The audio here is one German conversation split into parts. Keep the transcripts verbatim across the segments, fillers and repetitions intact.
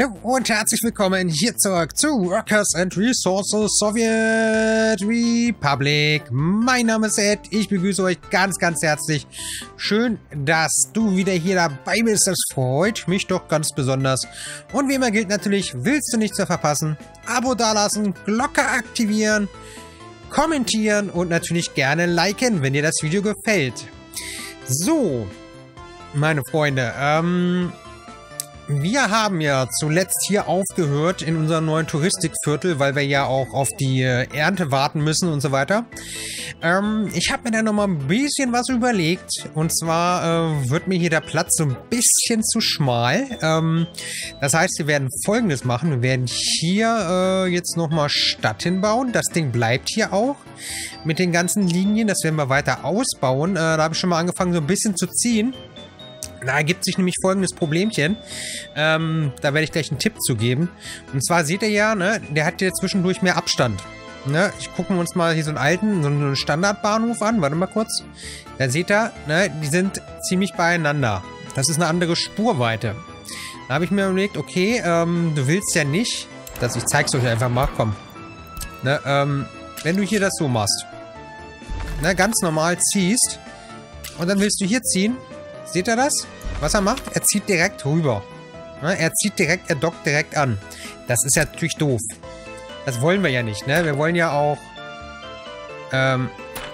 Hallo und herzlich willkommen hier zurück zu Workers and Resources Soviet Republic. Mein Name ist Ed, ich begrüße euch ganz, ganz herzlich. Schön, dass du wieder hier dabei bist, das freut mich doch ganz besonders. Und wie immer gilt natürlich, willst du nichts mehr verpassen, Abo dalassen, Glocke aktivieren, kommentieren und natürlich gerne liken, wenn dir das Video gefällt. So, meine Freunde, ähm... wir haben ja zuletzt hier aufgehört in unserem neuen Touristikviertel, weil wir ja auch auf die Ernte warten müssen und so weiter. Ähm, ich habe mir da nochmal ein bisschen was überlegt. Und zwar äh, wird mir hier der Platz so ein bisschen zu schmal. Ähm, das heißt, wir werden Folgendes machen. Wir werden hier äh, jetzt nochmal Stadt hinbauen. Das Ding bleibt hier auch mit den ganzen Linien. Das werden wir weiter ausbauen. Äh, da habe ich schon mal angefangen, so ein bisschen zu ziehen. Da ergibt sich nämlich folgendes Problemchen. Ähm, da werde ich gleich einen Tipp zu geben. Und zwar seht ihr ja, ne, der hat hier zwischendurch mehr Abstand. Ne, ich gucken wir uns mal hier so einen alten, so einen Standardbahnhof an. Warte mal kurz. Da seht ihr, ne, die sind ziemlich beieinander. Das ist eine andere Spurweite. Da habe ich mir überlegt, okay, ähm, du willst ja nicht, dass ich zeig's euch einfach mal, komm. Ne, ähm, wenn du hier das so machst, ne, ganz normal ziehst und dann willst du hier ziehen. Seht ihr das? Was er macht? Er zieht direkt rüber. Ne? Er zieht direkt, er dockt direkt an. Das ist ja natürlich doof. Das wollen wir ja nicht, ne? Wir wollen ja auch... Ähm...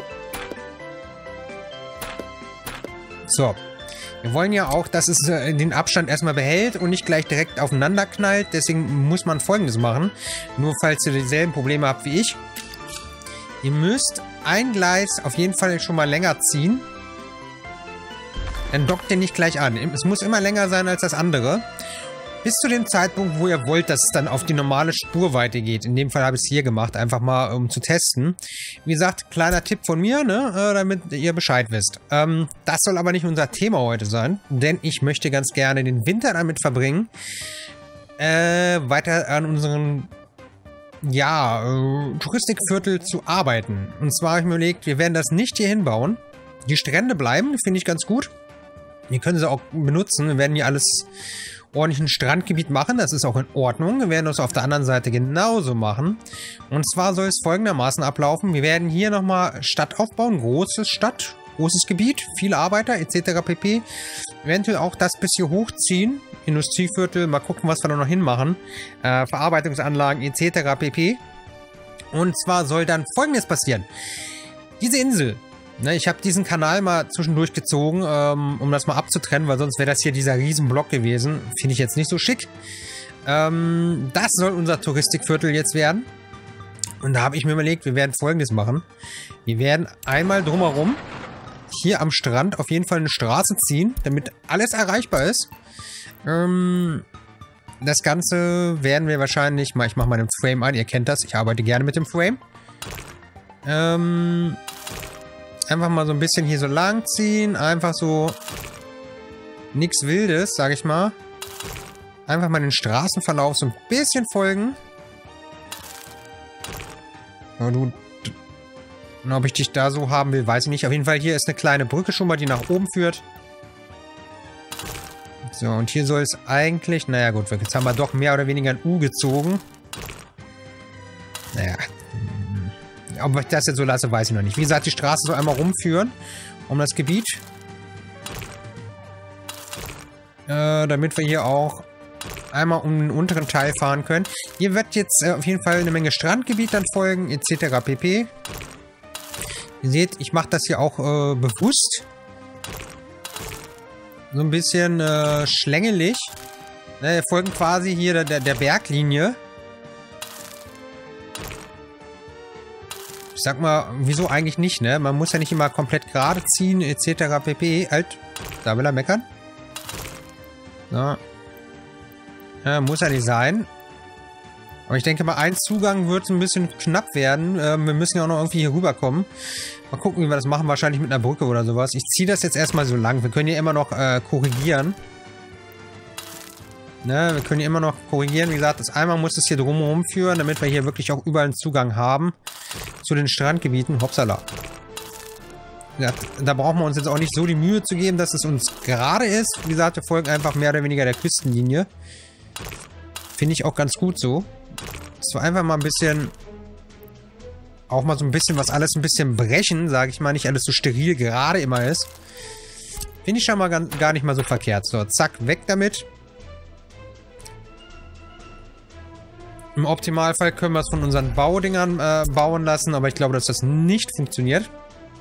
So. Wir wollen ja auch, dass es äh, den Abstand erstmal behält und nicht gleich direkt aufeinander knallt. Deswegen muss man Folgendes machen. Nur falls ihr dieselben Probleme habt wie ich. Ihr müsst ein Gleis auf jeden Fall schon mal länger ziehen. Dann dockt ihr nicht gleich an. Es muss immer länger sein als das andere. Bis zu dem Zeitpunkt, wo ihr wollt, dass es dann auf die normale Spurweite geht. In dem Fall habe ich es hier gemacht, einfach mal um zu testen. Wie gesagt, kleiner Tipp von mir, ne, damit ihr Bescheid wisst. Ähm, das soll aber nicht unser Thema heute sein, denn ich möchte ganz gerne den Winter damit verbringen, äh, weiter an unseren, ja, äh, Touristikviertel zu arbeiten. Und zwar habe ich mir überlegt, wir werden das nicht hier hinbauen. Die Strände bleiben, finde ich ganz gut. Wir können sie auch benutzen. Wir werden hier alles ordentlich ein Strandgebiet machen. Das ist auch in Ordnung. Wir werden das auf der anderen Seite genauso machen. Und zwar soll es folgendermaßen ablaufen. Wir werden hier nochmal Stadt aufbauen. Große Stadt, großes Gebiet, viele Arbeiter et cetera pp. Eventuell auch das bis hier hochziehen. Industrieviertel, mal gucken, was wir da noch hinmachen. Äh, Verarbeitungsanlagen et cetera pp. Und zwar soll dann Folgendes passieren. Diese Insel. Ne, ich habe diesen Kanal mal zwischendurch gezogen, ähm, um das mal abzutrennen, weil sonst wäre das hier dieser Riesenblock gewesen. Finde ich jetzt nicht so schick. Ähm, das soll unser Touristikviertel jetzt werden. Und da habe ich mir überlegt, wir werden Folgendes machen. Wir werden einmal drumherum hier am Strand auf jeden Fall eine Straße ziehen, damit alles erreichbar ist. Ähm, das Ganze werden wir wahrscheinlich mal, ich mache mal den Frame an, ihr kennt das, ich arbeite gerne mit dem Frame. Ähm... Einfach mal so ein bisschen hier so lang ziehen. Einfach so nichts Wildes, sag ich mal. Einfach mal den Straßenverlauf so ein bisschen folgen. Aber du... Und ob ich dich da so haben will, weiß ich nicht. Auf jeden Fall hier ist eine kleine Brücke schon mal, die nach oben führt. So, und hier soll es eigentlich... Naja gut, jetzt haben wir doch mehr oder weniger ein U gezogen. Naja... Ob ich das jetzt so lasse, weiß ich noch nicht. Wie gesagt, die Straße soll einmal rumführen um das Gebiet. Äh, damit wir hier auch einmal um den unteren Teil fahren können. Hier wird jetzt äh, auf jeden Fall eine Menge Strandgebiet dann folgen, et cetera pp. Ihr seht, ich mache das hier auch äh, bewusst. So ein bisschen äh, schlängelig. Ne, wir folgen quasi hier der, der Berglinie. Ich sag mal, wieso eigentlich nicht, ne? Man muss ja nicht immer komplett gerade ziehen, et cetera pp. Halt, da will er meckern. So. Ja, muss ja nicht sein. Aber ich denke mal, ein Zugang wird ein bisschen knapp werden. Ähm, wir müssen ja auch noch irgendwie hier rüberkommen. Mal gucken, wie wir das machen. Wahrscheinlich mit einer Brücke oder sowas. Ich ziehe das jetzt erstmal so lang. Wir können hier immer noch äh, korrigieren. Ne, wir können hier immer noch korrigieren. Wie gesagt, das einmal muss es hier drumherum führen, damit wir hier wirklich auch überall einen Zugang haben zu den Strandgebieten. Hopsala. Ja, da brauchen wir uns jetzt auch nicht so die Mühe zu geben, dass es uns gerade ist. Wie gesagt, wir folgen einfach mehr oder weniger der Küstenlinie. Finde ich auch ganz gut so. So einfach mal ein bisschen... Auch mal so ein bisschen was alles ein bisschen brechen, sage ich mal. Nicht alles so steril gerade immer ist. Finde ich schon mal gar, gar nicht mal so verkehrt. So, zack, weg damit. Im Optimalfall können wir es von unseren Baudingern äh, bauen lassen, aber ich glaube, dass das nicht funktioniert.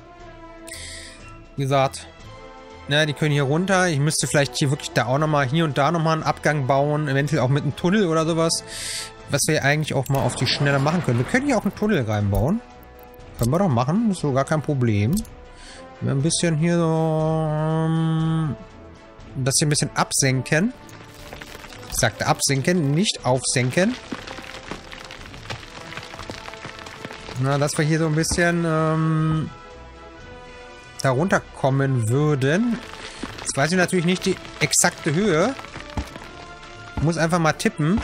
Wie gesagt, na, die können hier runter. Ich müsste vielleicht hier wirklich da auch nochmal, hier und da nochmal einen Abgang bauen, eventuell auch mit einem Tunnel oder sowas. Was wir eigentlich auch mal auf die Schnelle machen können. Wir können hier auch einen Tunnel reinbauen. Können wir doch machen, ist so gar kein Problem. Wir ein bisschen hier so... Ähm, das hier ein bisschen absenken. Ich sagte absenken, nicht aufsenken. Na, dass wir hier so ein bisschen ähm, da runterkommen würden. Jetzt weiß ich natürlich nicht die exakte Höhe. Muss einfach mal tippen.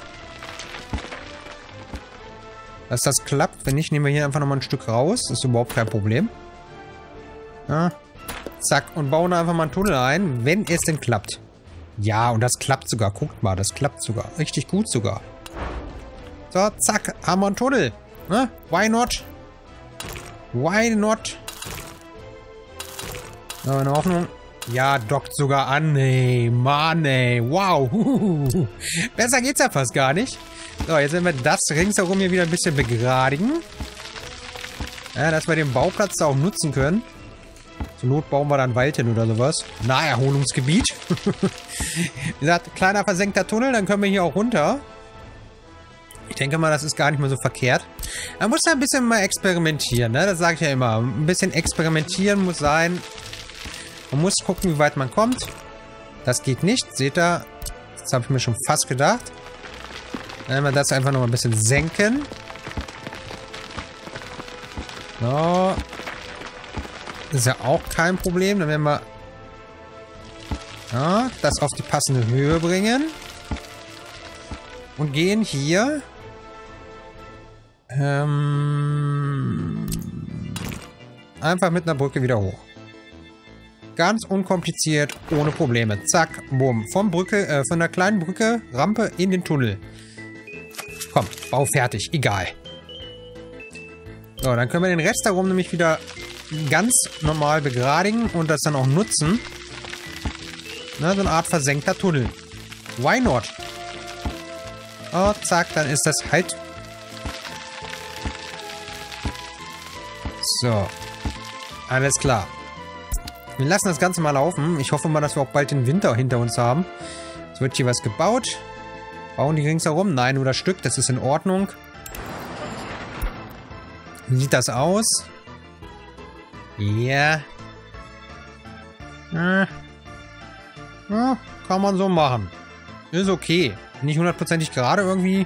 Dass das klappt. Wenn nicht, nehmen wir hier einfach nochmal ein Stück raus. Das ist überhaupt kein Problem. Ja. Zack. Und bauen einfach mal einen Tunnel ein, wenn es denn klappt. Ja, und das klappt sogar. Guckt mal, das klappt sogar. Richtig gut sogar. So, zack. Haben wir einen Tunnel. Ne? Why not? Why not? Aber in Ordnung. Ja, dockt sogar an, ey. Mann, ey. Wow. Besser geht's ja fast gar nicht. So, jetzt werden wir das ringsherum hier wieder ein bisschen begradigen. Ja, dass wir den Bauplatz da auch nutzen können. Zur Not bauen wir dann Wald hin oder sowas. Naherholungsgebiet. Wie gesagt, kleiner versenkter Tunnel, dann können wir hier auch runter. Ich denke mal, das ist gar nicht mehr so verkehrt. Man muss da ein bisschen mal experimentieren, ne? Das sage ich ja immer. Ein bisschen experimentieren muss sein. Man muss gucken, wie weit man kommt. Das geht nicht. Seht ihr? Das habe ich mir schon fast gedacht. Dann werden wir das einfach noch mal ein bisschen senken. So. Das ist ja auch kein Problem. Dann werden wir ja, das auf die passende Höhe bringen. Und gehen hier ähm, einfach mit einer Brücke wieder hoch. Ganz unkompliziert, ohne Probleme. Zack, bumm. Von Brücke, äh, von der kleinen Brücke, Rampe in den Tunnel. Komm, Bau fertig. Egal. So, dann können wir den Rest darum nämlich wieder ganz normal begradigen und das dann auch nutzen. Na, so eine Art versenkter Tunnel. Why not? Oh, zack, dann ist das halt. So. Alles klar. Wir lassen das Ganze mal laufen. Ich hoffe mal, dass wir auch bald den Winter hinter uns haben. Es wird hier was gebaut. Bauen die ringsherum? Nein, nur das Stück. Das ist in Ordnung. Wie sieht das aus? Ja. Yeah. Ja, kann man so machen. Ist okay. Nicht hundertprozentig gerade irgendwie.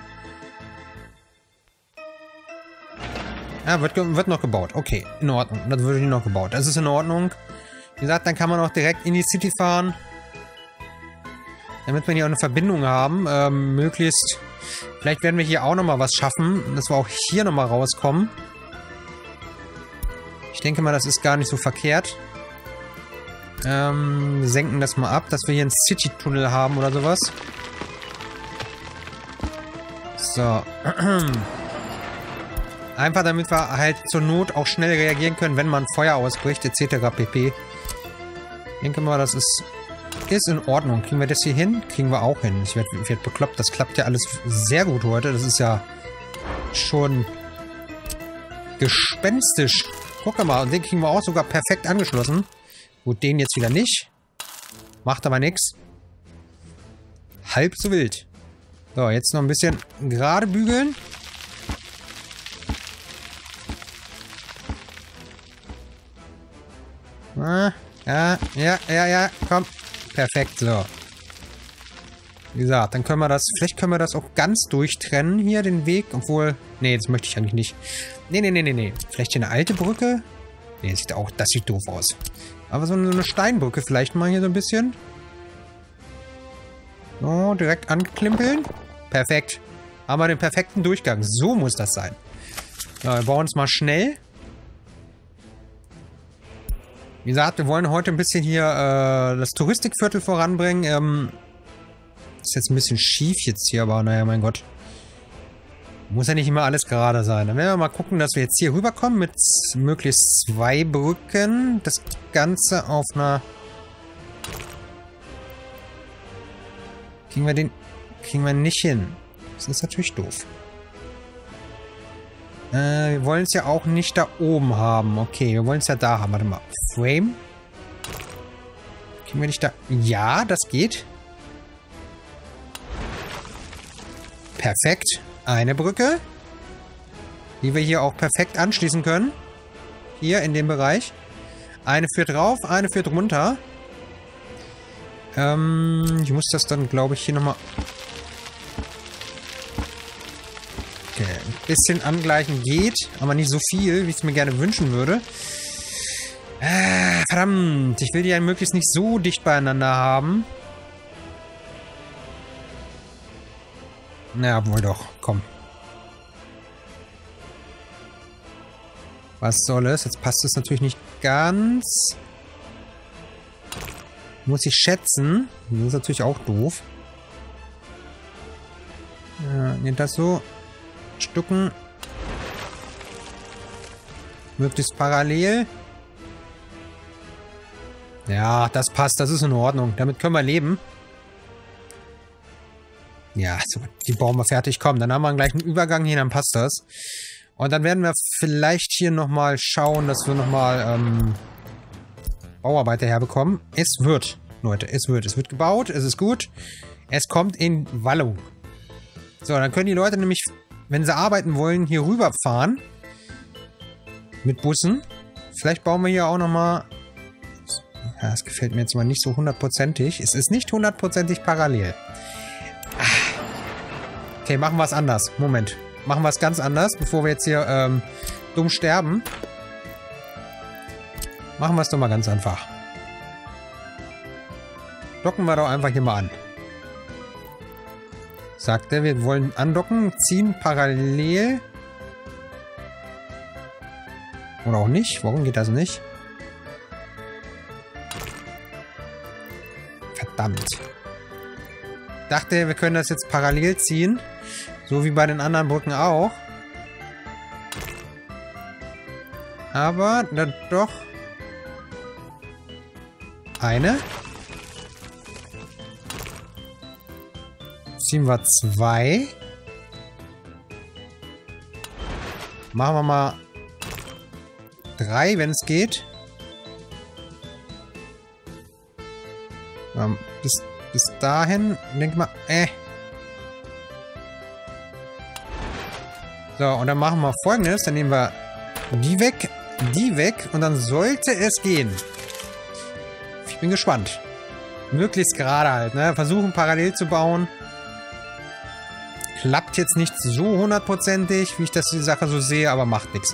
Ja, wird, wird noch gebaut. Okay, in Ordnung. Das wird noch gebaut. Das ist in Ordnung. Wie gesagt, dann kann man auch direkt in die City fahren. Damit wir hier auch eine Verbindung haben. Ähm, möglichst. Vielleicht werden wir hier auch nochmal was schaffen. Dass wir auch hier nochmal rauskommen. Ich denke mal, das ist gar nicht so verkehrt. Ähm, wir senken das mal ab, dass wir hier einen City-Tunnel haben oder sowas. So. Einfach damit wir halt zur Not auch schnell reagieren können, wenn man Feuer ausbricht, et cetera pp. Ich denke mal, das ist, ist in Ordnung. Kriegen wir das hier hin? Kriegen wir auch hin. Ich werde werd bekloppt. Das klappt ja alles sehr gut heute. Das ist ja schon gespenstisch. Guck mal, und den kriegen wir auch sogar perfekt angeschlossen. Gut, den jetzt wieder nicht. Macht aber nichts. Halb so wild. So, jetzt noch ein bisschen gerade bügeln. Ah, ja, ja, ja, ja, komm. Perfekt, so. Wie gesagt, dann können wir das, vielleicht können wir das auch ganz durchtrennen hier, den Weg. Obwohl, nee, das möchte ich eigentlich nicht. Nee, nee, nee, nee, nee. Vielleicht hier eine alte Brücke? Nee, das sieht auch, das sieht doof aus. Aber so eine Steinbrücke vielleicht mal hier so ein bisschen. So, direkt anklimpeln. Perfekt. Haben wir den perfekten Durchgang. So muss das sein. So, wir bauen es mal schnell. Wie gesagt, wir wollen heute ein bisschen hier äh, das Touristikviertel voranbringen. Ähm, Ist jetzt ein bisschen schief jetzt hier, aber naja, mein Gott. Muss ja nicht immer alles gerade sein. Dann werden wir mal gucken, dass wir jetzt hier rüberkommen mit möglichst zwei Brücken. Das Ganze auf einer... Kriegen wir den... Kriegen wir nicht hin. Das ist natürlich doof. Äh, wir wollen es ja auch nicht da oben haben. Okay, wir wollen es ja da haben. Warte mal. Frame. Kriegen wir nicht da... Ja, das geht. Perfekt. Eine Brücke, die wir hier auch perfekt anschließen können. Hier in dem Bereich. Eine führt rauf, eine führt runter. Ähm, ich muss das dann, glaube ich, hier nochmal... Okay, ein bisschen angleichen geht, aber nicht so viel, wie ich es mir gerne wünschen würde. Äh, verdammt, ich will die ja möglichst nicht so dicht beieinander haben. Na, wohl doch. Komm. Was soll es? Jetzt passt es natürlich nicht ganz. Muss ich schätzen. Das ist natürlich auch doof. Ja, geht das so? Stücken. Möglichst parallel. Ja, das passt. Das ist in Ordnung. Damit können wir leben. Ja, so, die bauen wir fertig. Komm, dann haben wir gleich einen Übergang hier, dann passt das. Und dann werden wir vielleicht hier nochmal schauen, dass wir nochmal ähm, Bauarbeiter herbekommen. Es wird, Leute, es wird. Es wird gebaut, es ist gut. Es kommt in Wallung. So, dann können die Leute nämlich, wenn sie arbeiten wollen, hier rüberfahren. Mit Bussen. Vielleicht bauen wir hier auch nochmal... Ja, das gefällt mir jetzt mal nicht so hundertprozentig. Es ist nicht hundertprozentig parallel. Okay, machen wir es anders. Moment. Machen wir es ganz anders, bevor wir jetzt hier ähm, dumm sterben. Machen wir es doch mal ganz einfach. Docken wir doch einfach hier mal an. Sagt er, wir wollen andocken, ziehen parallel. Oder auch nicht. Warum geht das nicht? Verdammt. Ich dachte, wir können das jetzt parallel ziehen. So wie bei den anderen Brücken auch. Aber dann doch eine. Ziehen wir zwei. Machen wir mal drei, wenn es geht. Ähm, bis, bis dahin, denk mal, äh. So, und dann machen wir Folgendes. Dann nehmen wir die weg, die weg und dann sollte es gehen. Ich bin gespannt. Möglichst gerade halt, ne? Versuchen parallel zu bauen. Klappt jetzt nicht so hundertprozentig, wie ich das die Sache so sehe, aber macht nichts.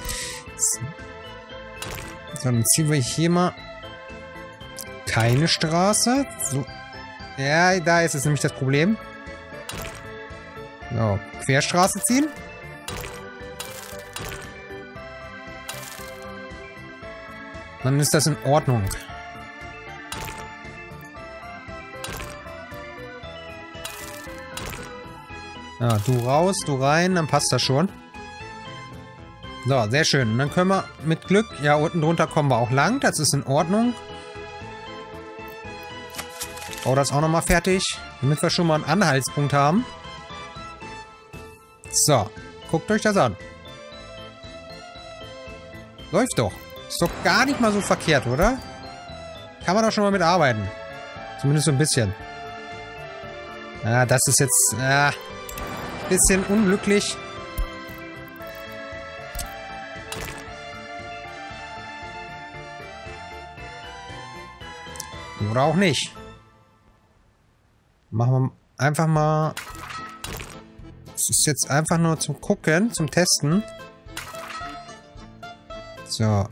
So, dann ziehen wir hier mal keine Straße. So. Ja, da ist es nämlich das Problem. So, Querstraße ziehen. Dann ist das in Ordnung. Ja, du raus, du rein, dann passt das schon. So, sehr schön. Und dann können wir mit Glück, ja, unten drunter kommen wir auch lang. Das ist in Ordnung. Ich baue das auch nochmal fertig, damit wir schon mal einen Anhaltspunkt haben. So, guckt euch das an. Läuft doch. Ist doch gar nicht mal so verkehrt, oder? Kann man doch schon mal mitarbeiten. Zumindest so ein bisschen. Ja, das ist jetzt... Ja, bisschen unglücklich. Oder auch nicht. Machen wir einfach mal... Das ist jetzt einfach nur zum Gucken, zum Testen. So.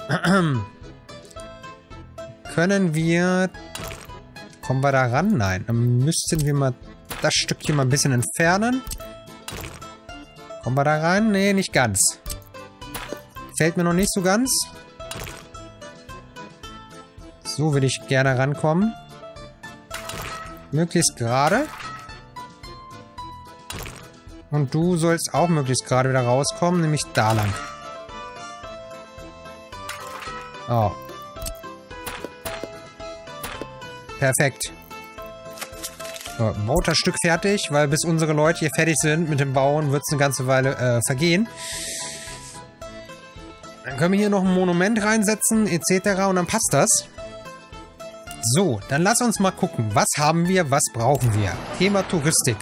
Können wir... Kommen wir da ran? Nein. Dann müssten wir mal das Stückchen mal ein bisschen entfernen. Kommen wir da rein? Nee, nicht ganz. Fällt mir noch nicht so ganz. So will ich gerne rankommen. Möglichst gerade. Und du sollst auch möglichst gerade wieder rauskommen, nämlich da lang. Oh. Perfekt. So, baut das Stück fertig, weil bis unsere Leute hier fertig sind mit dem Bauen, wird es eine ganze Weile äh, vergehen. Dann können wir hier noch ein Monument reinsetzen, et cetera. Und dann passt das. So, dann lass uns mal gucken. Was haben wir, was brauchen wir? Thema Touristik.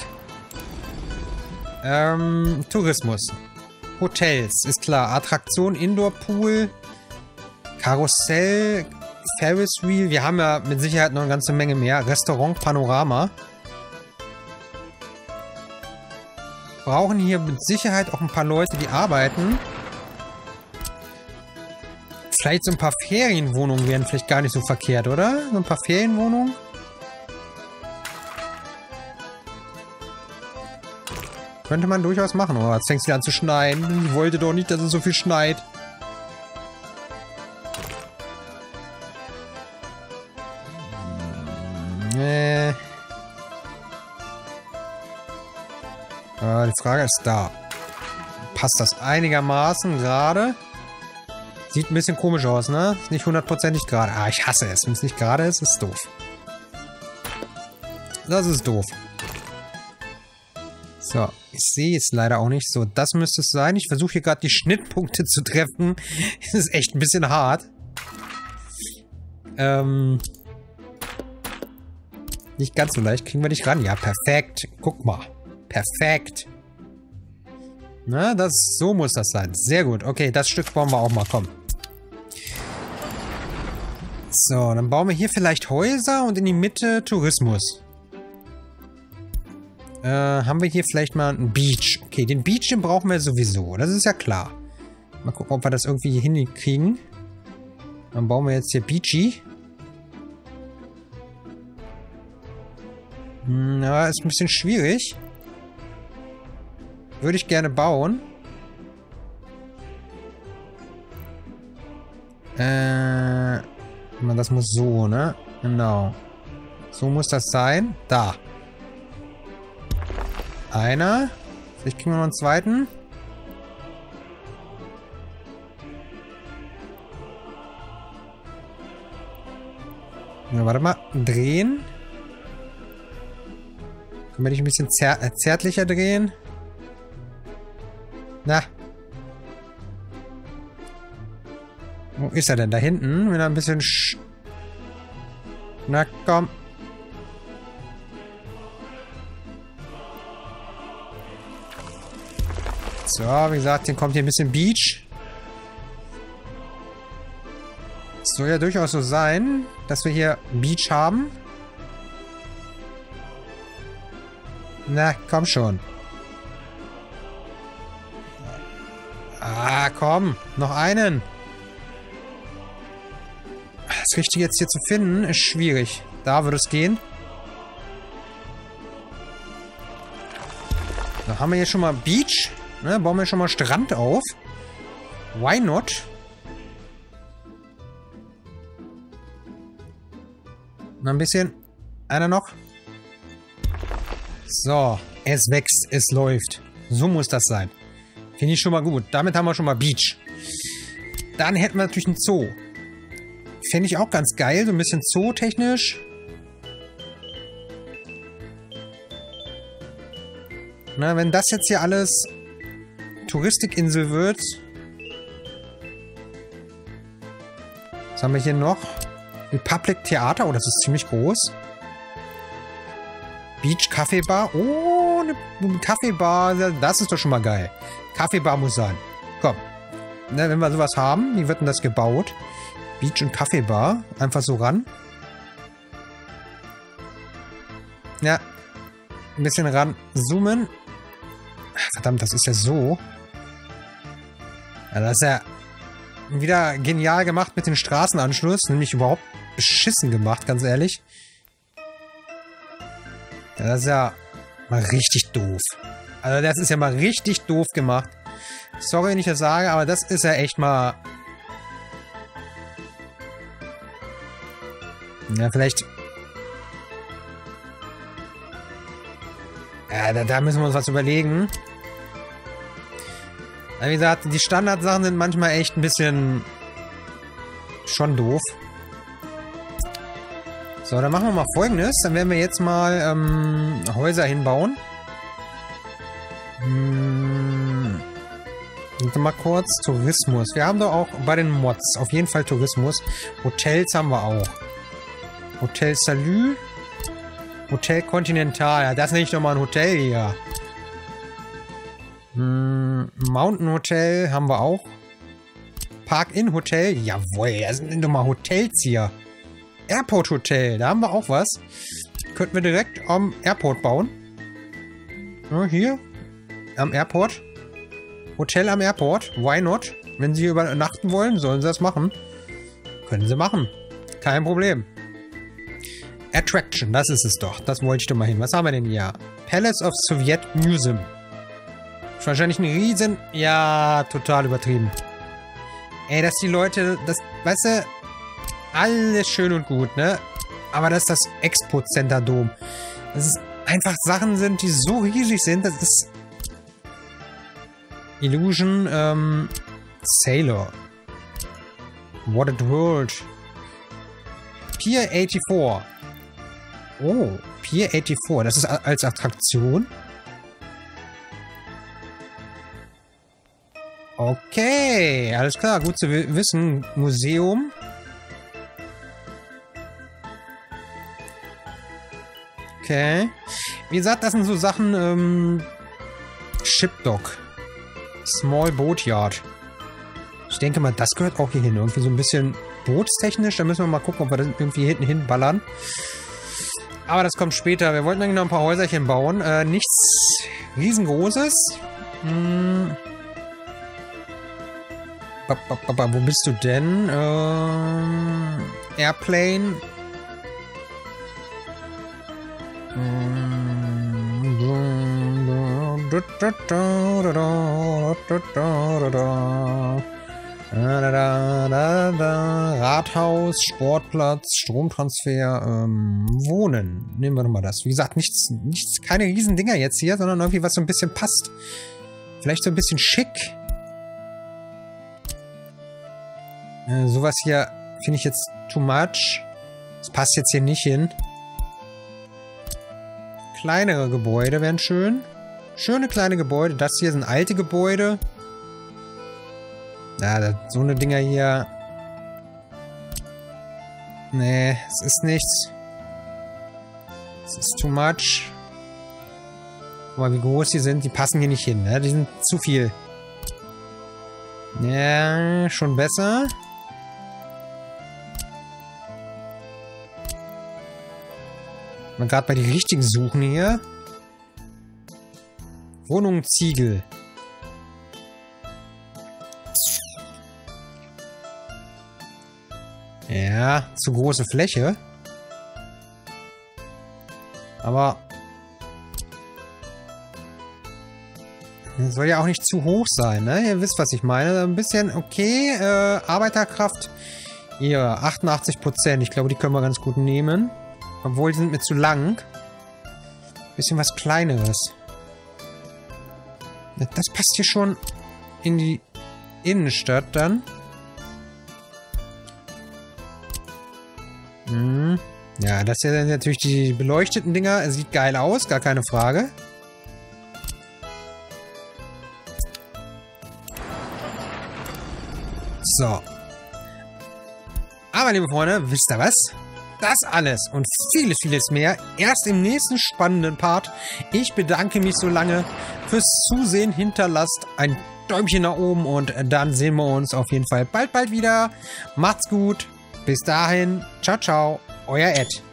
Ähm, Tourismus. Hotels, ist klar. Attraktion, Indoor-Pool, Karussell, Ferris Wheel. Wir haben ja mit Sicherheit noch eine ganze Menge mehr. Restaurant, Panorama. Brauchen hier mit Sicherheit auch ein paar Leute, die arbeiten. Vielleicht so ein paar Ferienwohnungen wären vielleicht gar nicht so verkehrt, oder? So ein paar Ferienwohnungen. Könnte man durchaus machen. Oh, jetzt fängt es wieder an zu schneien. Ich wollte doch nicht, dass es so viel schneit. Nee. Ah, die Frage ist da. Passt das einigermaßen gerade? Sieht ein bisschen komisch aus, ne? Ist nicht hundertprozentig gerade. Ah, ich hasse es. Wenn es nicht gerade ist, ist es doof. Das ist doof. So, ich sehe es leider auch nicht. So, das müsste es sein. Ich versuche hier gerade die Schnittpunkte zu treffen. Das ist echt ein bisschen hart. Ähm... Nicht ganz so leicht. Kriegen wir dich ran? Ja, perfekt. Guck mal. Perfekt. Na, das, so muss das sein. Sehr gut. Okay, das Stück bauen wir auch mal. Komm. So, dann bauen wir hier vielleicht Häuser und in die Mitte Tourismus. Äh, haben wir hier vielleicht mal einen Beach. Okay, den Beach, den brauchen wir sowieso. Das ist ja klar. Mal gucken, ob wir das irgendwie hier hinkriegen. Dann bauen wir jetzt hier Beachy. Na, ist ein bisschen schwierig. Würde ich gerne bauen. Äh, das muss so, ne? Genau. So muss das sein. Da. Einer. Vielleicht kriegen wir noch einen zweiten. Ja, warte mal. Drehen. Können wir dich ein bisschen zär äh, zärtlicher drehen? Na. Wo ist er denn? Da hinten? Wenn er ein bisschen... Sch Na, komm. So, wie gesagt, hier kommt hier ein bisschen Beach. Es soll ja durchaus so sein, dass wir hier Beach haben. Na, komm schon. Ah, komm. Noch einen. Das Richtige jetzt hier zu finden, ist schwierig. Da würde es gehen. Da haben wir hier schon mal Beach. Ne, bauen wir schon mal Strand auf. Why not? Noch ein bisschen. Einer noch. So, es wächst, es läuft. So muss das sein. Finde ich schon mal gut. Damit haben wir schon mal Beach. Dann hätten wir natürlich einen Zoo. Fände ich auch ganz geil. So ein bisschen zootechnisch. Na, wenn das jetzt hier alles Touristikinsel wird. Was haben wir hier noch? Republic Theater. Oh, das ist ziemlich groß. Beach Kaffeebar. Oh, eine Kaffeebar. Das ist doch schon mal geil. Kaffeebar muss sein. Komm. Ne, wenn wir sowas haben, wie wird denn das gebaut? Beach und Kaffeebar. Einfach so ran. Ja. Ein bisschen ran zoomen. Verdammt, das ist ja so. Ja, das ist ja wieder genial gemacht mit dem Straßenanschluss. Nämlich überhaupt beschissen gemacht, ganz ehrlich. Ja, das ist ja mal richtig doof. Also das ist ja mal richtig doof gemacht. Sorry, wenn ich das sage, aber das ist ja echt mal... Ja, vielleicht... Ja, da, da müssen wir uns was überlegen. Wie gesagt, die Standardsachen sind manchmal echt ein bisschen schon doof. So, dann machen wir mal Folgendes. Dann werden wir jetzt mal ähm, Häuser hinbauen. Hm. Mal kurz Tourismus. Wir haben doch auch bei den Mods auf jeden Fall Tourismus. Hotels haben wir auch. Hotel Salü. Hotel Continental. Ja, das nenne ich doch mal ein Hotel hier. Hm, Mountain Hotel haben wir auch. Park-In Hotel. Jawohl, das sind doch mal Hotels hier. Airport Hotel. Da haben wir auch was. Könnten wir direkt am Airport bauen. Ja, hier. Am Airport. Hotel am Airport. Why not? Wenn Sie hier übernachten wollen, sollen Sie das machen. Können Sie machen. Kein Problem. Attraction, das ist es doch. Das wollte ich doch mal hin. Was haben wir denn hier? Palace of Soviet Museum. Ist wahrscheinlich ein riesen... Ja, total übertrieben. Ey, dass die Leute... Das, weißt du... Alles schön und gut, ne? Aber das ist das Expo-Center Dom. Das ist einfach Sachen sind, die so riesig sind. Das ist... Illusion, ähm... Sailor. What a World. Pier vierundachtzig. Oh, Pier vierundachtzig. Das ist als Attraktion. Okay, alles klar. Gut zu wissen. Museum. Okay. Wie gesagt, das sind so Sachen, ähm... Shipdock. Small Boat Yard. Ich denke mal, das gehört auch hier hin. Irgendwie so ein bisschen bootstechnisch. Da müssen wir mal gucken, ob wir das irgendwie hinten hinballern. Aber das kommt später. Wir wollten eigentlich noch ein paar Häuserchen bauen. Äh, nichts riesengroßes. Hm. Ba, ba, ba, ba, wo bist du denn? Ähm, Airplane. Hm. Rathaus, Sportplatz, Stromtransfer, ähm, Wohnen. Nehmen wir doch mal das. Wie gesagt, nichts, nichts, keine riesen Dinger jetzt hier, sondern irgendwie was so ein bisschen passt. Vielleicht so ein bisschen schick. Äh, sowas hier finde ich jetzt too much. Das passt jetzt hier nicht hin. Kleinere Gebäude wären schön. Schöne kleine Gebäude. Das hier sind alte Gebäude. Ja, das, so eine Dinger hier. Nee, es ist nichts. Es ist too much. Guck mal, wie groß die sind. Die passen hier nicht hin, ne? Die sind zu viel. Ja, schon besser. Mal gerade bei die richtigen suchen hier. Wohnung Ziegel. Ja, zu große Fläche. Aber soll ja auch nicht zu hoch sein, ne? Ihr wisst, was ich meine. Ein bisschen, okay, äh, Arbeiterkraft. Hier, achtundachtzig Prozent. Ich glaube, die können wir ganz gut nehmen. Obwohl, die sind mir zu lang. Bisschen was Kleineres. Das passt hier schon in die Innenstadt dann. Hm. Ja, das hier sind natürlich die beleuchteten Dinger. Sieht geil aus, gar keine Frage. So. Aber, liebe Freunde, wisst ihr was? Das alles und vieles, vieles mehr erst im nächsten spannenden Part. Ich bedanke mich so lange fürs Zusehen. Hinterlasst ein Däumchen nach oben und dann sehen wir uns auf jeden Fall bald, bald wieder. Macht's gut. Bis dahin. Ciao, ciao. Euer Ed.